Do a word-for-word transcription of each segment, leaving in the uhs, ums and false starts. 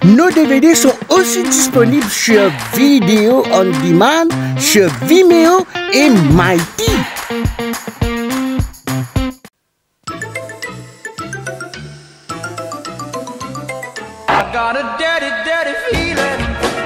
Nos D V D sont aussi disponibles sur Video On Demand, sur Vimeo et Mighty. I got a dirty, dirty feeling.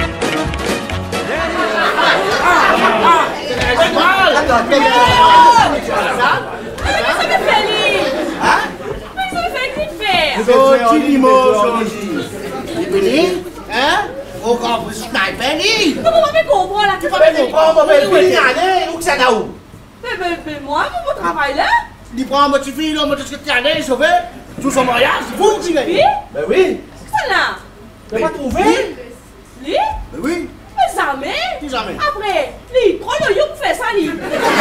Sorti Limoges. Ibili, hein? Au grand sniper, ni. Comment on peut comprendre là? Tu peux pas comprendre, mais il est allé, où que ça n'a où? Mais, mais, mais moi, mon travail là? Il prend un petit fil, un petit allé, sauvé, tout son mariage, vous le direz. Oui? Ben oui. C'est ça là? Tu pas trouvé? Lui? Ben oui. Mais jamais. Qui jamais? Après, lui, prends le yo pour faire ça, lui.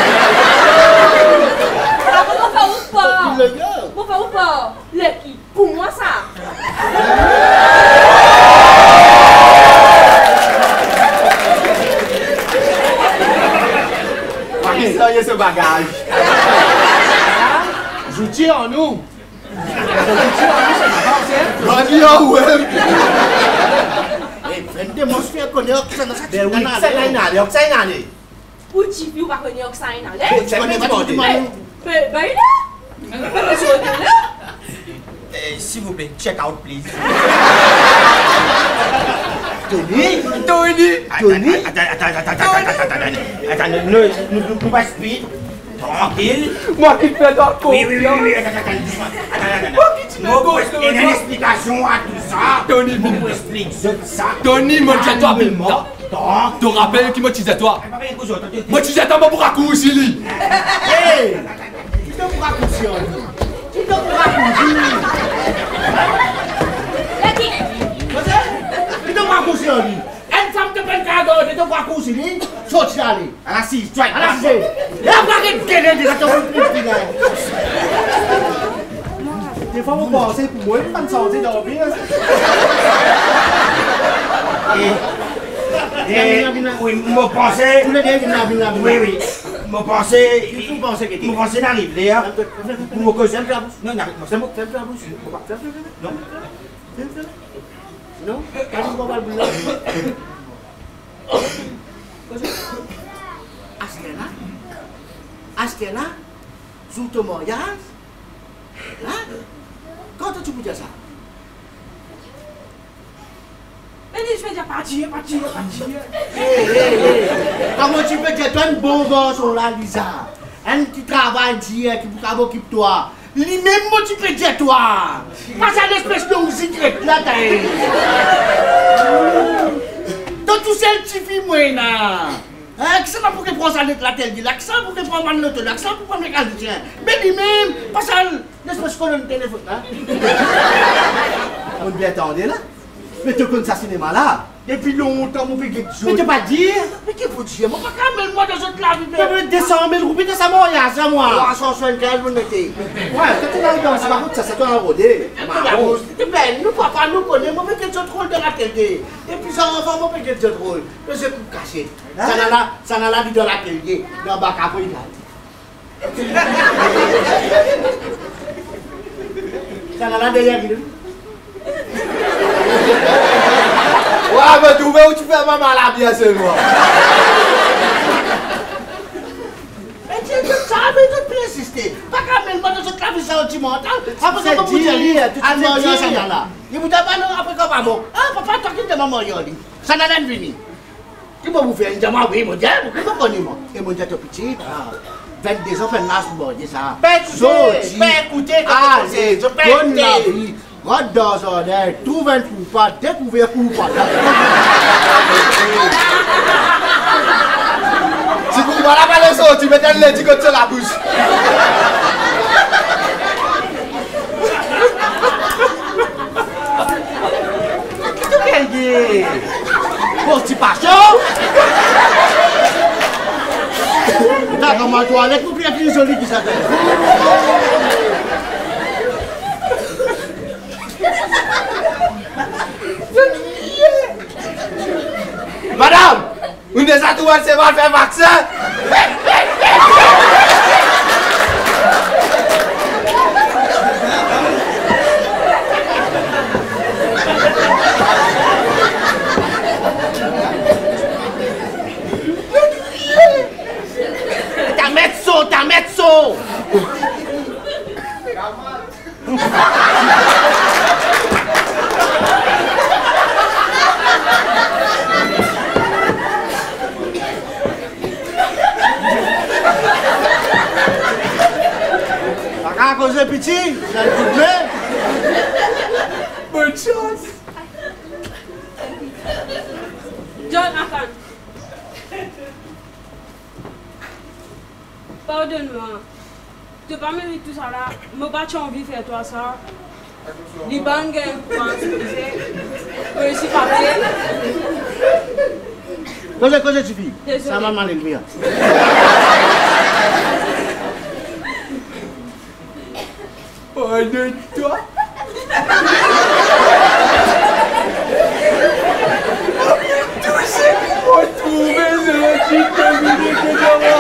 Alors, on va faire ou pas? Il le veut. On va faire ou pas? Le qui? Pour moi, ça. Ça y est, ce bagage. Je tire en nous. Je tire en nous, c'est pas c'est. Je dis, ouais. Eh, vendez mon chien connaît que ça n'a pas de oui, ça n'a pas de ça n'a pas de Pour tu veux pas connaître que ça, il n'a pas. Tu connais pas tout le monde. Mais, ben, là. Mais, monsieur, là. S'il vous plaît, check out, please. Tony? Tony? Tony? Attends, attends, attends, attends, attends, attends, attends, ne nous pas speed. Tranquille. Moi qui te fais dans le Oui, oui, oui, oui, attends, attends, doucement. Attends, attends, attends. Il y a une explication à tout ça. Tony, vous explique ça. Tony, moi, tu toi, tu te rappelles qui m'a dit à toi? Moi, tu dis à toi, moi, pour raccourci, lui. Hey! Tu te pour raccourci, tu te pour raccourci. Tu te pour raccourci, lui. Une femme te prend cadeau, tu te pour raccourci, lui. Sorti aller. À la six, tu vois. À la six. Et après, tu te gueules, tu te plus de des fois, vous pensez pour moi, pas me sentir dormir. Et, oui, mon pensée. Oui, oui. Mon pensée. Vous pensez que mon pensée n'arrive là. Mon cause. Non, n'arrive pas. C'est bon. Non. Non? Quand vous va le Astena? Astena? Sous ton mariage? Hein? Quand tu peux dire ça? Mais je vais dire partir, partir, partir. Hé, hé, hé. Comment tu peux dire toi un bon garçon là, Lisa? Un qui travaille, qui s'occupe toi. Lui-même, moi, tu peux dire toi. Pas à l'espèce de secret là, t'as. Donc, tout seul, tu fais moi là. Hein, qui c'est pas pour que prendre ça de la telle, l'accent pour que prendre un autre, l'accent pour prendre le calcien. Mais lui-même, pas ça, l'espèce de colonne téléphone là. On bien attendre là. Mais tu connais ça cinéma là. Depuis longtemps, mon pays quelque chose. Mais tu pas dire? Mais qu'est-ce que vous dites? Moi, pas quand même, moi, dans cette la vie. Mais deux cent mille roupies, ça m'a rien, ça moi. trois cent soixante-quinze, vous mettez. Ouais, quand tu es dans ça, par contre, ça, c'est toi un rodé. C'est belle, nous, papa, nous connaissons, moi, quelque chose de drôle de la télé. Et puis, ça, enfant, moi, quelque chose de drôle. Mais c'est pour cacher. Ça n'a là, ça n'a là, dit dans la télé, dans le bac à pour ça n'a là, derrière, il Ouais, mais tu veux où tu fais maman la bien seulement. Mais tu es ça, mais tu peux insister. Pas quand même, moi, dans ce clavier sentimental. Après, ça va vous dire, allemand, ça n'a là. Il vous dit, bah non, après, quand maman. Ah, papa, toi qui te maman, ça n'a rien venu. Tu peux vous faire une jambe, oui, mon dieu, vous pouvez connaître moi. Et mon dieu, tu es petit. vingt-deux ans, fait une masse pour dire ça. Pas écouter, pas écouter, ah, c'est bonne la vie. Rode dans un air, trouve un coupable, découvrir coupable. Si vous voilà pas les autres, tu mets un lundi contre la bouche. Qu'est-ce que tu veux dire? Constipation? T'as comment toilette pour bien plus joli qui s'appelle. Madame, vous ne savez pas c'est mal faire vaccin. petit. J'ai un coup de main. Bonne chance. John, attends. Pardonne-moi. Tu n'as pas mérité tout ça là. Je n'ai pas envie de faire toi ça. Les banques, pour en excuser. Je suis papier. Cause, cause, tu fille. Ça m'a mal élevé. Pardonne-toi. Tous ceux qui vont trouver ce petit communiqué que j'aurai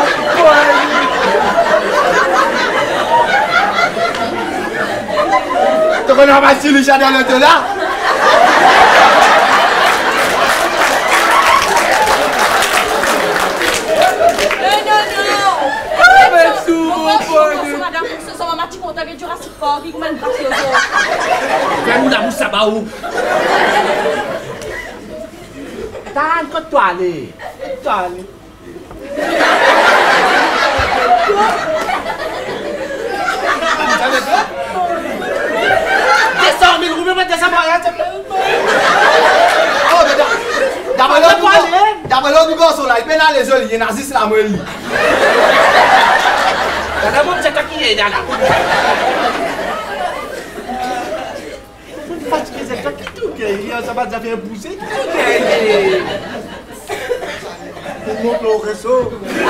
pas. Tu connais pas si le chat dans le là? Fais-moi la bouche ça va où? T'as un côté toi aller. Toi aller. Descends, mais Roubaix, descends, Oh, mais d'abord, d'abord, nous gosses là, il peine à les oeufs, il y a un nazis là, moi. D'abord, c'est toi qui est là. Fatigué, c'est toi qui tout guérit, ça va déjà faire pousser, qui tout guérit. Pour monter au réseau.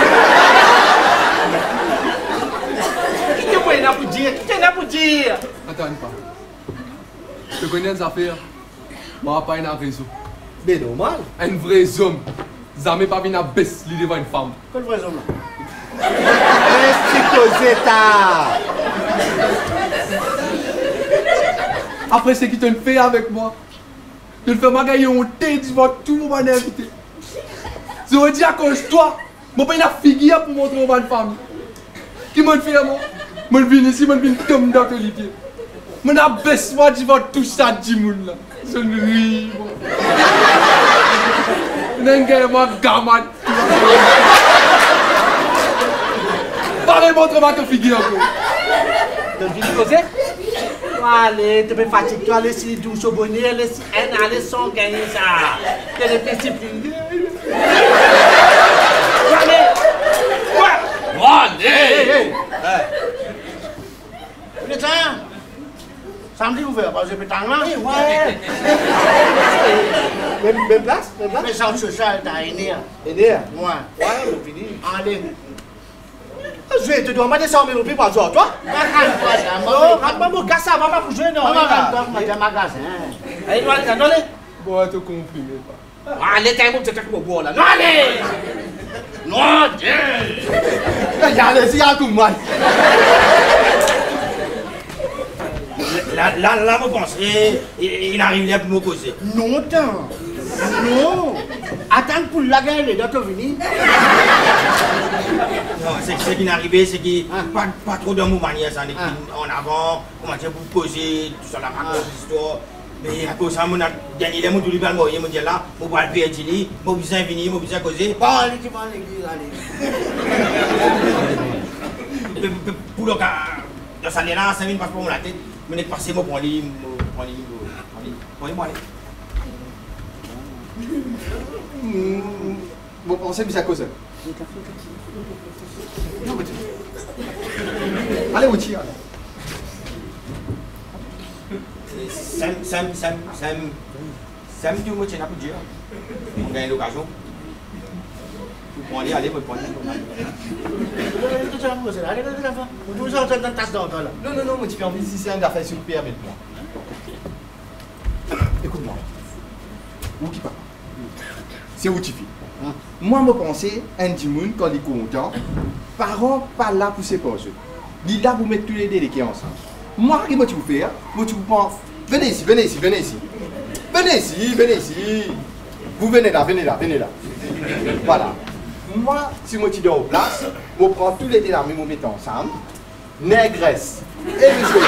Qui te voit là pour dire? Qui t'es là pour dire? Attends pas. Je connais des affaires. Moi, pas un réseau. Mais normal. Un vrai homme. Jamais pas venir à baisse l'idée devant une femme. Quel vrai homme là? Reste aux États. Après, c'est qui te le fait avec moi. Tu le fais ma gagner un thé devant tout le monde invité. Je veux dire à cause de toi, je pas une figure pour montrer aux bonnes familles. Qui m'a fait moi? Je viens ici, je viens tomber dans le lit. Je baisse moi devant tout ça du monde là. Je ne ris. Je ne gagne moi gamin. Pareil, montre-moi ta figure encore. Tu viens causer? Allez, tu peux fatiguer, tu allez si douce au bonnet, allez si un, allez sans gagner ça. Tu es le discipliné. Allez! Ouais! Allez! Putain! Samedi ouvert, parce que j'ai pétard là. Ouais! Même place? Même place? Mais ça, ce chat, t'as aîné. Aîné? Ouais. Ouais, on finit. Allez. Je te dois pas descendre mes roupies par toi, toi? Non, pas mon gars, ça va pas bouger, non. Allez, magasin. Allez, allez, allez. Bon, tu comprends pas. Allez, t'es un bon, t'es un bon bois là. Non, allez! Non, Dieu! Il y a les yeux à tout le monde. Là, là, là, vous pensez, il arrive là pour me causer. Non, attends. Non. Attends pour la gueule, les deux venir. Non, c'est ce qui est arrivé, c'est qu'il n'y a pas, pas trop de mouvement ça, en avant, comment dire, pour causer, tout ça, la histoire. Mais à cause de ça, on a gagné les mots de l'hiver, moi, je me dis là, je vais le payer, je vais venir, venir, je vais causer. Bon, allez, tu vas à l'église, allez. Pour le cas, dans ça, là, cinq minutes passe pour la tête, je vais passer pour aller, pour aller, pour aller, pour aller. Vous pensez que c'est à cause de ça? Allez, où tu es? Sam, Sam, Sam, Sam, Sam, tu me tiens à dire. On gagne l'occasion. Pour aller, aller, pour aller. Non, non, non, moi, tu fais envie ici, c'est un affaire super avec moi. Écoute-moi. Où qui parle? C'est où tu fais? Moi, je pense que un Dimoun, quand il est content, parents pas là pour ses projets. Il est là pour mettre tous les délégués ensemble. Moi, qu'est-ce que tu veux faire? Moi, tu penses? Venez ici, venez ici, venez ici. Venez ici, venez ici. Vous venez là, venez là, venez là. Voilà. Moi, si moi tu dors en place, je prends tous les délégués, je mets ensemble. Négresse et monsieur.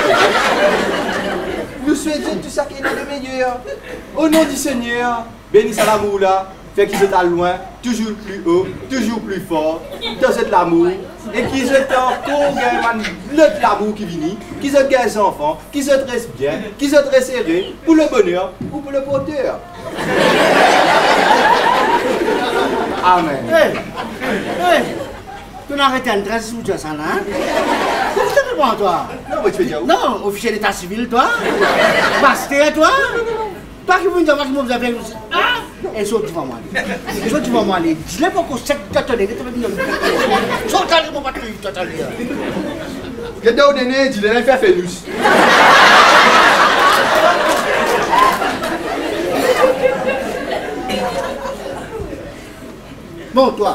Nous souhaitons tout ça qui est le meilleur. Au nom du Seigneur, bénisse à la moula. fait qu'ils étaient loin, toujours plus haut, toujours plus fort, dans de l'amour, et qu'ils étaient encore de l'amour qui vient, qu'ils ont des enfants, qu'ils se dressent bien, qu'ils se dressent serrés pour le bonheur ou pour le bonheur. Amen. Hé, hé, tu n'as arrêté un dresse sous ça là, hein? Qu'est-ce que tu réponds, toi? Non, mais tu veux dire où? Non, officier d'état civil, toi? Pasteur, toi? Toi qui veux dire que vous avez ah? Et saute devant moi. Et saute devant moi. Je l'ai pas qu'on sait que tu as donné. Saute à mon patron, tu as donné. Je t'ai donné, tu l'as fait Félus. Bon, toi.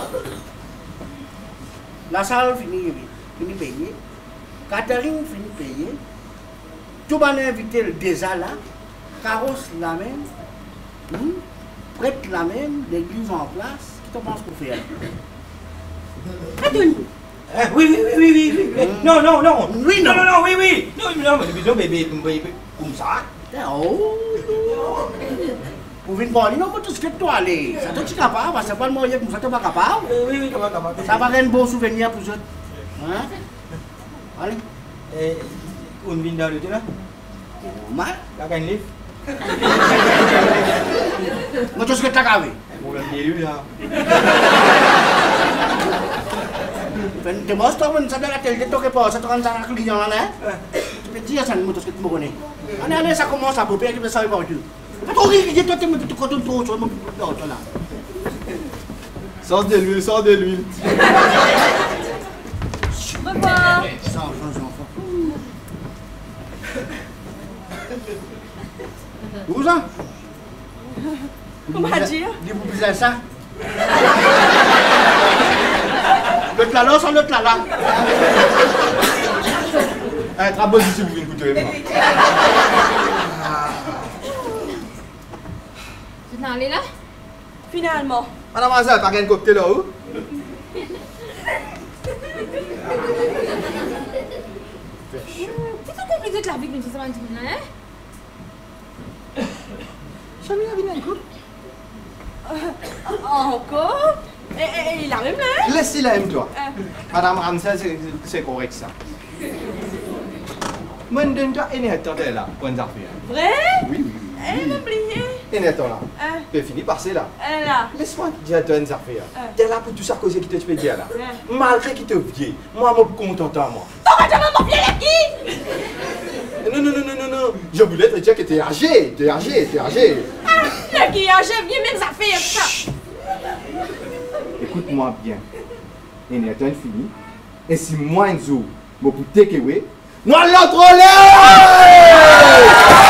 La salle finit, finit payée. Catherine finit payée. Tu m'as invité le déjà là. Carrosse la même. Hmm? Prête la même. L'église en place. Qu'est-ce que tu penses qu'on fait? Anthony. Ah, oui, oui, oui, oui, oui, oui. Non, non, non. Oui, non, non. non, non, oui, oui. Non, non, mais non, bébé, bébé, comme ça. Oh. Pour venir parler, non, mais tout ce que tu as allé. Ça tu es capable, parce que c'est pas le moyen comme ça, tu n'es pas capable. Oui, oui, comment, comment. Ça va être un bon souvenir pour eux. Hein? Allez. Eh, on vient dans le là? Mal. T'as un livre? Mais tout ce que tu as gagné. On l'a lu là. Tu bosses, toi, ça doit être le temps que pas, ça te rend ça à client là, hein? Tu peux dire ça, tout ce que tu me connais. Allez, allez, ça commence à popper, tu peux savoir pas tout. Sors de l'huile, sors de l'huile. Au revoir. Où ça? Comment dire? Dis-vous plus ça. Le là, sans le là. Un travail ici, vous venez écouter moi. Tu es allé là? Finalement. Madame Azal, pas un cocktail là où? C'est tout compliqué de la vie que nous sommes en train, hein? Ça vient venir un coup. Encore? Et, et, et la même là? Laissez-la aime toi. Euh. Madame Ramsel, c'est correct ça. Moi, je dois aller à là, pour une affaire. Vrai? Oui, oui. Elle m'a oublié. Et n'est là. Euh. Tu fini par c'est là. Elle là. Laisse-moi te dire une affaire. Euh. Tu es là pour tout ça cause qui te fait dire là. Ouais. Malgré qu'il te vieille, moi, je suis content à moi. Pourquoi tu m'as oublié la qui? Non, non, non, non, non, non. Je voulais te dire que tu es âgé, tu es âgé, tu es âgé. Ah, la qui a j'ai bien mes affaires ça. Écoute-moi bien. Et n'est pas fini. Et si moi, un jour, je peux te takeaway, nous allons l'autre